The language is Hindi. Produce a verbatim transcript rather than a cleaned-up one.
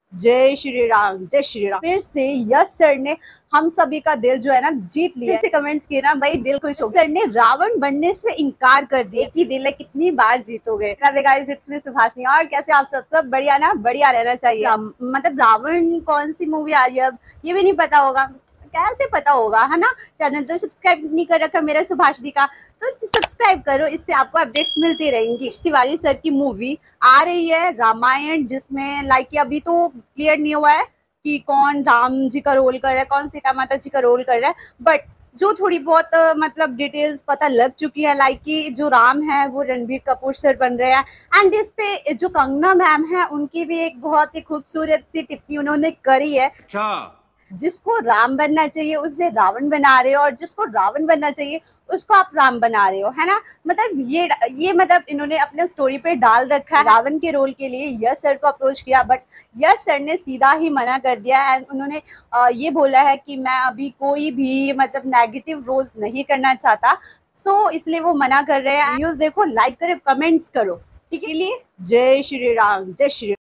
जय श्री राम, जय श्री राम। फिर से यश सर ने हम सभी का दिल जो है ना जीत लिया। से कमेंट्स किए ना भाई, दिल खुश हो गया। सर ने रावण बनने से इनकार कर दिया। एक ही दिल है, कितनी बार जीतोगे। Guys, it's me Subhashini. और कैसे आप सब सब बढ़िया ना? बढ़िया रहना चाहिए। राम, मतलब रावण कौन सी मूवी आ रही है अब ये भी नहीं पता होगा। कैसे पता होगा, है ना? चैनल तो सब्सक्राइब नहीं कर रखा मेरा सुभाषिनी का, तो सब्सक्राइब करो, इससे आपको अपडेट्स मिलती रहेंगी। तिवारी सर की मूवी आ रही है रामायण, जिसमें लाइक अभी तो क्लियर नहीं हुआ है कि कौन राम जी का रोल कर रहा है, कौन सीता माता जी का रोल कर रहा है, बट जो थोड़ी बहुत मतलब डिटेल्स पता लग चुकी है, लाइक कि जो राम है वो रणबीर कपूर सर बन रहे हैं। एंड इस पे जो कंगना मैम है उनकी भी एक बहुत ही खूबसूरत सी टिप्पणी उन्होंने करी है। अच्छा, जिसको राम बनना चाहिए उसे रावण बना रहे हो, और जिसको रावण बनना चाहिए उसको आप राम बना रहे हो, है ना? मतलब ये ये मतलब इन्होंने अपने स्टोरी पे डाल रखा है। रावण के रोल के लिए यश सर को अप्रोच किया, बट यश सर ने सीधा ही मना कर दिया। एंड उन्होंने आ, ये बोला है कि मैं अभी कोई भी मतलब नेगेटिव रोल्स नहीं करना चाहता, सो इसलिए वो मना कर रहे हैं। न्यूज देखो, लाइक करो, कमेंट्स करो, ठीक है? जय श्री राम, जय श्री